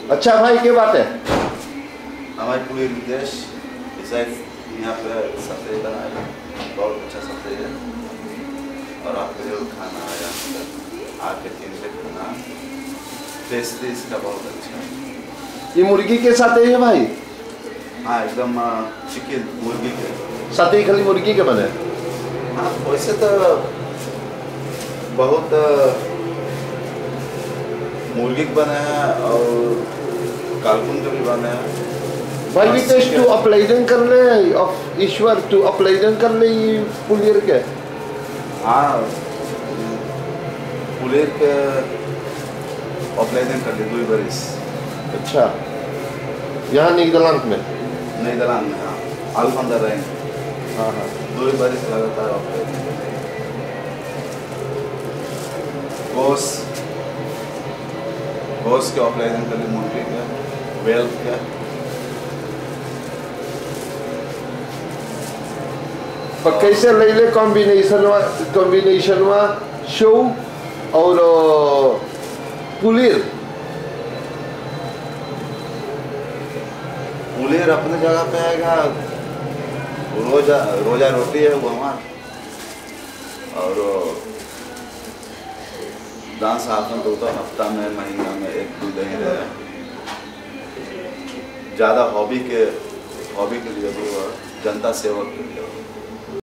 अच्छा भाई, क्या बात है? हमारे पोलियर विदेश यहाँ पे सब्जी बनाया, बहुत अच्छा सब्जी है। और आपके लिए खाना आया, आके 3 से खाना टेस्ट इसका बहुत अच्छा है। ये मुर्गी के साथ है भाई? हाँ, एकदम चिकन मुर्गी के साथ ही, खाली मुर्गी के बने? हाँ, वैसे तो बहुत मुर्गी के बने हैं और कालकुन के भी बने हैं भाई। विदेश टू अपलाइजन कर ले ऑफ ईश्वर टू अपलाइजन कर ले पुलियर के? हाँ, पुलियर के अपलाइजन कर ले 2 बरिस। अच्छा, यहाँ नीदरलैंड में? नीदरलैंड में, हाँ, अल्फंदर रहेंगे। हाँ हाँ, 2 बरिस लगातार अपलाइजन कर ले। गोस के अपलाइजन कर ले, मुर्गी के, वेल के। पर कैसे ले ले कॉम्बिनेशन हुआ शो और पुलियर? पुलियर अपने जगह पे आएगा, रोजा रोटी है वो वहाँ, और डांस हाथन तो हफ्ता में, महीना में 1-2 दिन रहे। ज़्यादा हॉबी के लिए भी, जनता सेवक के लिए।